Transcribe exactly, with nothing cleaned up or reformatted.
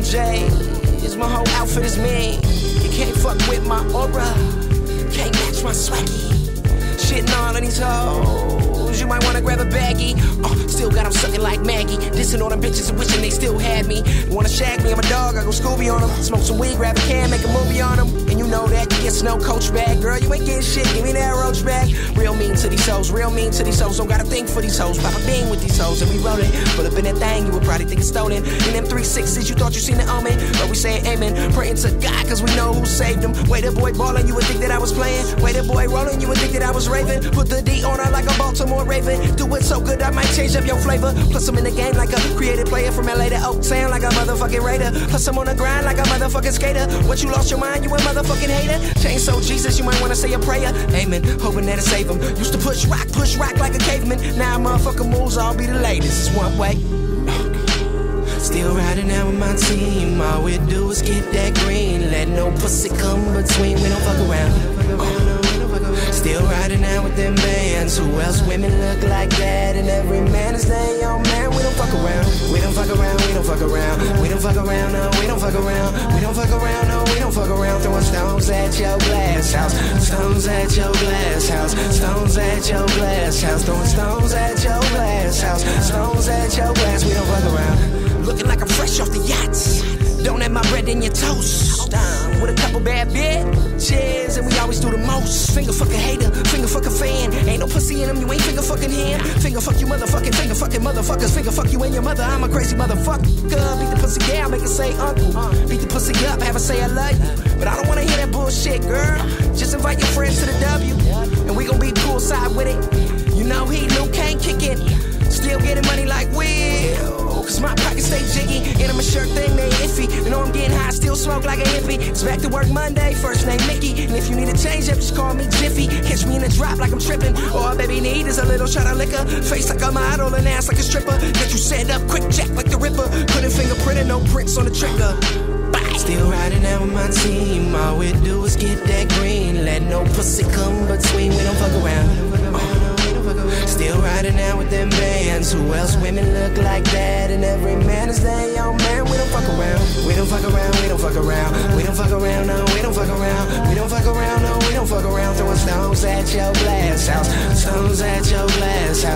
J, is my whole outfit is mean. You can't fuck with my aura, can't match my swaggy. Shitting all of these hoes, you might wanna grab a baggie. Uh, still got them sucking like Maggie, dissing all them bitches and wishing they still had me. You wanna shag me, I'm a dog, I go Scooby on them. Smoke some weed, grab a can, make a movie on them. And you know that, you get snow coach bag. Girl, you ain't getting shit, give me that roach back. Real mean to these hoes, real mean to these hoes. Don't gotta think for these hoes, pop a bean with these hoes. And we rollin', pull up in that thing, you would probably think it's stolen. In them three sixes, you thought you seen the omen. But we saying amen, praying to God, cause we know who saved them. Way the boy ballin', you would think that I was playing. Way the boy rollin', you would think that I was raving. Put the D on her like a Baltimore Raven. Do it so good, I might change up your flavor. Plus I'm in the game like a creative player from L A to Oaktown like a motherfucking Raider. Plus I'm on the grind like a motherfucking skater. What, you lost your mind, you a motherfucking hater? Chain so Jesus, you might wanna say a prayer. Amen, hoping that'll save him. Used to push rock, push rock like a caveman. Now motherfucking moves, I'll be the latest. It's one way. Still riding out with my team. All we do is get that green. Let no pussy come between. We don't fuck around. uh. Still riding out with them bands. Who else women look like that? And every man is their own man. We don't fuck around. We don't fuck around. We don't fuck around. We don't fuck around. No, we don't fuck around. We don't fuck around. No, we don't fuck around. Throwing stones at your glass house. Stones at your glass house. Stones at your glass house. Throwing stones at your glass house. Stones at your glass. We don't fuck around. Looking like I'm fresh off the yachts. Don't have my bread in your toast. Uh, with a couple bad bitches, and we always do the most. Finger fuck a hater, finger fuck a fan. Ain't no pussy in them, you ain't finger fucking him. Finger fuck you motherfucking, finger fucking motherfuckers. Finger fuck you and your mother, I'm a crazy motherfucker. Beat the pussy down, make her say uncle. Beat the pussy up, have her say I love you. But I don't wanna hear that bullshit, girl. Just invite your friends to the W, and we gon' be poolside with it. You know he, Luke can't kick it. Still getting money like Will, cause my pockets stay jiggy. And I'm a shirt thing, they iffy. You know I'm getting high, still smoke like a hippie. It's back to work Monday, first name Mickey. And if you need a change up, just call me Jiffy. Catch me in a drop like I'm tripping. All baby need is a little shot of liquor. Face like a model and ass like a stripper. Get you set up, quick jack like the Ripper. Couldn't fingerprint and no prints on the trigger. Bye. Still riding out with my team. All we do is get that green. Let no pussy come between. We don't fuck around. uh. Still riding out with them bands. Who else women look like that? And every man is their own man. We don't fuck around. We don't fuck around. We don't fuck around. We don't fuck around. No, we don't fuck around. We don't fuck around. No, we don't fuck around. Throwing stones at your glass house. Stones at your glass